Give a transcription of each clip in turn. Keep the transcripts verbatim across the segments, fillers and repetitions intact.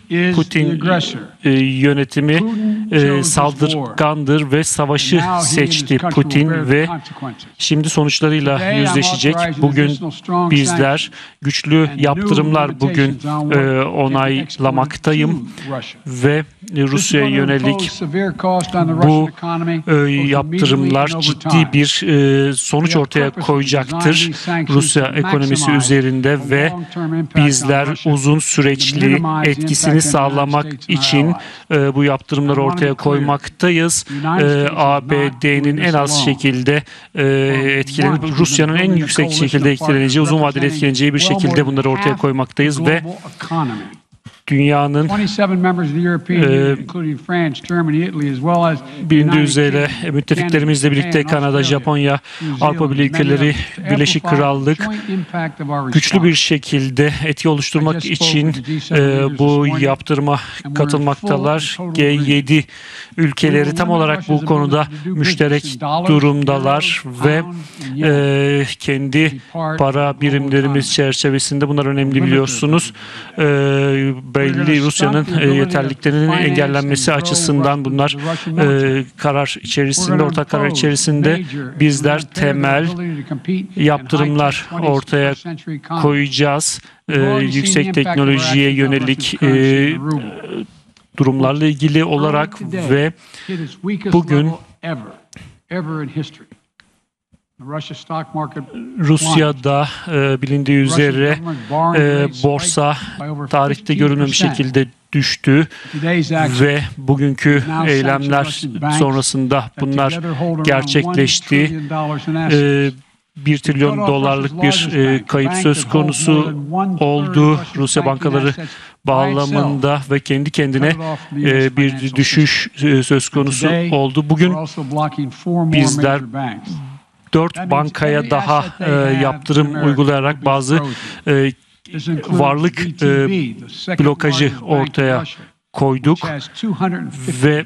Putin e, yönetimi e, saldırgandır ve savaşı seçti Putin ve şimdi sonuçlarıyla yüzleşecek. Bugün bizler güçlü yaptırımlar bugün e, onaylamaktayım ve Rusya'ya yönelik bu e, yaptırımlar ciddi bir e, sonuç ortaya koyacaktır Rusya ekonomisi üzerinde ve bizler uzun süreçli etkisini sağlamak için e, bu yaptırımları ortaya koymaktayız. E, A B D'nin en az şekilde e, etkilenip Rusya'nın en yüksek şekilde etkileneceği, uzun vadeli etkileneceği bir şekilde bunları ortaya koymaktayız ve dünyanın e, bilindiği üzere müttefiklerimizle birlikte Kanada, Japonya, Avrupa Birliği ülkeleri, Birleşik Krallık güçlü bir şekilde etki oluşturmak için e, bu yaptırıma katılmaktalar. G yedi ülkeleri tam olarak bu konuda müşterek durumdalar ve e, kendi para birimlerimiz çerçevesinde bunlar önemli biliyorsunuz. E, belli Rusya'nın e, yeterliliklerinin engellenmesi açısından bunlar e, karar içerisinde, ortak karar içerisinde bizler temel yaptırımlar ortaya koyacağız. E, yüksek teknolojiye yönelik e, durumlarla ilgili olarak ve bugün Rusya'da e, bilindiği üzere e, borsa tarihte görülmemiş şekilde düştü ve bugünkü eylemler sonrasında bunlar gerçekleşti. E, bir trilyon dolarlık bir e, kayıp söz konusu oldu Rusya bankaları bağlamında ve kendi kendine e, bir düşüş e, söz konusu oldu. Bugün bizler dört bankaya daha e, yaptırım uygulayarak bazı e, varlık e, blokajı ortaya koyduk ve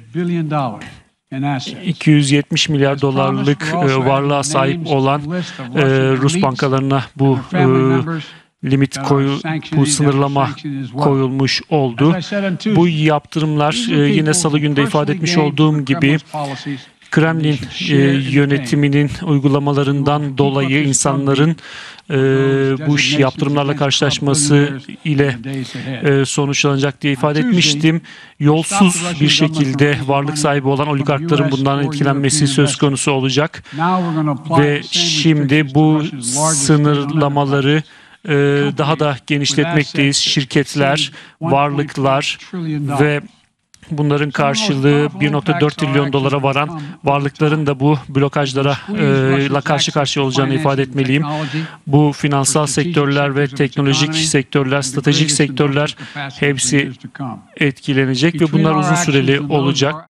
iki yüz yetmiş milyar dolarlık e, varlığa sahip olan e, Rus bankalarına bu e, limit koyu, bu sınırlama koyulmuş oldu. Bu yaptırımlar e, yine Salı günde ifade etmiş olduğum gibi Kremlin e, yönetiminin uygulamalarından dolayı insanların e, bu yaptırımlarla karşılaşması ile e, sonuçlanacak diye ifade etmiştim. Yolsuz bir şekilde varlık sahibi olan oligarkların bundan etkilenmesi söz konusu olacak. Ve şimdi bu sınırlamaları e, daha da genişletmekteyiz. Şirketler, varlıklar ve bunların karşılığı bir nokta dört trilyon dolara varan varlıkların da bu blokajlara e, karşı karşıya olacağını ifade etmeliyim. Bu finansal sektörler ve teknolojik sektörler, stratejik sektörler hepsi etkilenecek ve bunlar uzun süreli olacak.